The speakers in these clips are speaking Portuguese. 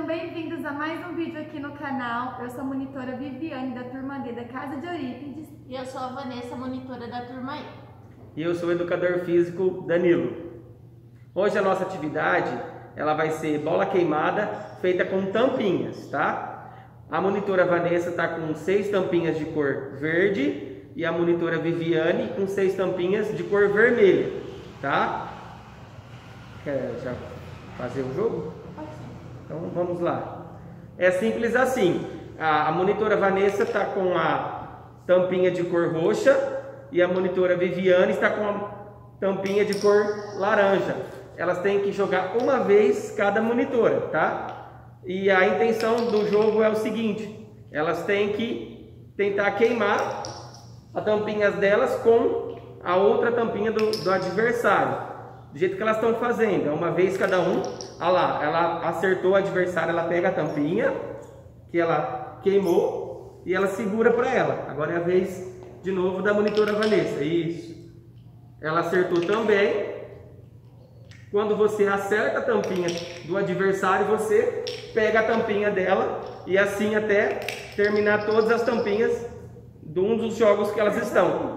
Sejam bem-vindos a mais um vídeo aqui no canal. Eu sou a monitora Viviane, da turma D da Casa de Eurípides. E eu sou a Vanessa, monitora da turma E. E eu sou o educador físico Danilo. Hoje a nossa atividade ela vai ser bola queimada feita com tampinhas, tá? A monitora Vanessa está com 6 tampinhas de cor verde e a monitora Viviane com 6 tampinhas de cor vermelha, tá? Quer já fazer o jogo? Então vamos lá. É simples assim. A monitora Vanessa está com a tampinha de cor roxa e a monitora Viviane está com a tampinha de cor laranja. Elas têm que jogar uma vez cada monitora, tá? E a intenção do jogo é o seguinte: elas têm que tentar queimar as tampinhas delas com a outra tampinha do adversário. Do jeito que elas estão fazendo, é uma vez cada um. Olha lá, ela acertou o adversário, ela pega a tampinha que ela queimou e ela segura para ela. Agora é a vez de novo da monitora Vanessa. Isso. Ela acertou também. Quando você acerta a tampinha do adversário, você pega a tampinha dela e assim até terminar todas as tampinhas de um dos jogos que elas estão.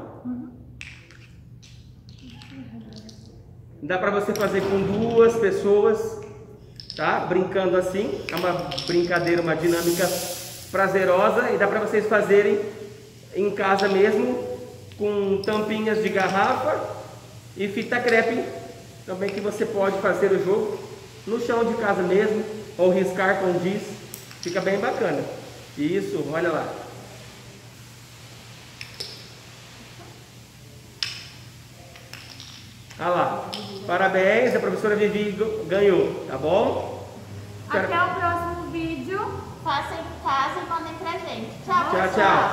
Dá para você fazer com 2 pessoas, tá? Brincando assim. É uma brincadeira, uma dinâmica prazerosa. E dá para vocês fazerem em casa mesmo, com tampinhas de garrafa e fita crepe. Também que você pode fazer o jogo no chão de casa mesmo, ou riscar com giz. Fica bem bacana. Isso, olha lá. Olha lá, parabéns, a professora Vivi ganhou, tá bom? Até o próximo vídeo. Façam em casa e mandem pra gente. Tchau, Tchau, tchau.